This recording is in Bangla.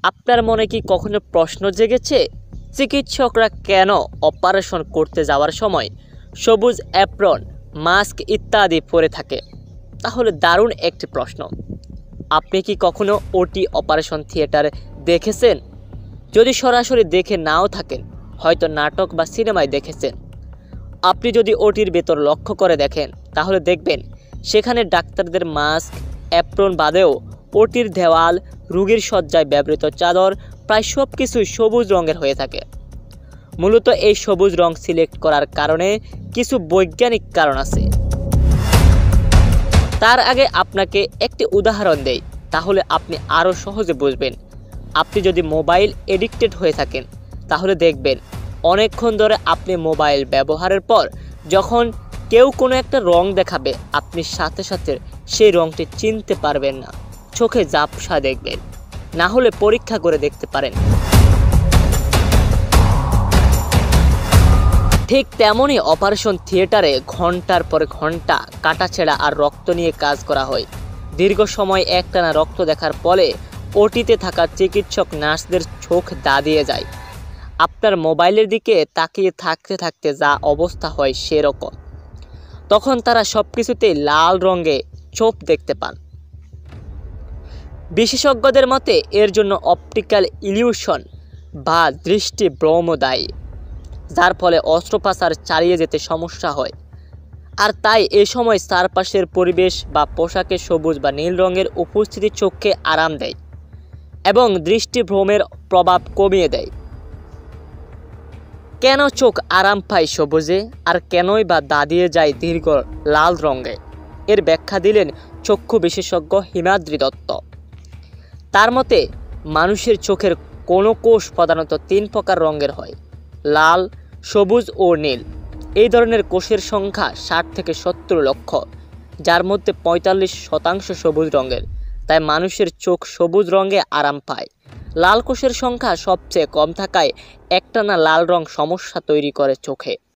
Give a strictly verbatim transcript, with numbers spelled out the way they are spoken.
আপনার মনে কি কখনো প্রশ্ন জেগেছে চিকিৎসকরা কেন অপারেশন করতে যাওয়ার সময় সবুজ অ্যাপ্রন, মাস্ক ইত্যাদি পরে থাকে? তাহলে দারুণ একটি প্রশ্ন। আপনি কি কখনো ওটি অপারেশন থিয়েটারে দেখেছেন? যদি সরাসরি দেখে নাও থাকেন, হয়তো নাটক বা সিনেমায় দেখেছেন। আপনি যদি ওটির ভেতর লক্ষ্য করে দেখেন, তাহলে দেখবেন সেখানে ডাক্তারদের মাস্ক, অ্যাপ্রন বাদেও ওটির দেওয়াল, রোগীর শয্যায় ব্যবহৃত চাদর প্রায় সব কিছুই সবুজ রঙের হয়ে থাকে। মূলত এই সবুজ রং সিলেক্ট করার কারণে কিছু বৈজ্ঞানিক কারণ আছে। তার আগে আপনাকে একটি উদাহরণ দেই, তাহলে আপনি আরও সহজে বুঝবেন। আপনি যদি মোবাইল এডিক্টেড হয়ে থাকেন, তাহলে দেখবেন অনেকক্ষণ ধরে আপনি মোবাইল ব্যবহারের পর যখন কেউ কোনো একটা রং দেখাবে, আপনি সাথে সাথে সেই রংটি চিনতে পারবেন না, চোখে ঝাপসা দেখবেন। না হলে পরীক্ষা করে দেখতে পারেন। ঠিক তেমনই অপারেশন থিয়েটারে ঘন্টার পর ঘন্টা কাটাছেঁড়া আর রক্ত নিয়ে কাজ করা হয়। দীর্ঘ সময় একটানা রক্ত দেখার ফলে ওটিতে থাকা চিকিৎসক নার্সদের চোখ দাঁড়িয়ে যায়। আপনার মোবাইলের দিকে তাকিয়ে থাকতে থাকতে যা অবস্থা হয় সেরকম। তখন তারা সব কিছুতেই লাল রঙে চোখ দেখতে পান। বিশেষজ্ঞদের মতে এর জন্য অপটিক্যাল ইলিউশন বা দৃষ্টিভ্রম দায়ী, যার ফলে অস্ত্রোপচার চালিয়ে যেতে সমস্যা হয়। আর তাই এ সময় চারপাশের পরিবেশ বা পোশাকে সবুজ বা নীল রঙের উপস্থিতি চোখকে আরাম দেয় এবং দৃষ্টিভ্রমের প্রভাব কমিয়ে দেয়। কেন চোখ আরাম পায় সবুজে, আর কেনই বা দাঁড়িয়ে যায় দীর্ঘ লাল রঙে? এর ব্যাখ্যা দিলেন চক্ষু বিশেষজ্ঞ হিমাদ্রি দত্ত। তার মতে মানুষের চোখের কোনো কোষ প্রধানত তিন প্রকার রঙের হয়: লাল, সবুজ ও নীল। এই ধরনের কোষের সংখ্যা ষাট থেকে সত্তর লক্ষ, যার মধ্যে পঁয়তাল্লিশ শতাংশ সবুজ রঙের। তাই মানুষের চোখ সবুজ রঙে আরাম পায়। লাল কোষের সংখ্যা সবচেয়ে কম থাকায় একটানা লাল রং সমস্যা তৈরি করে চোখে।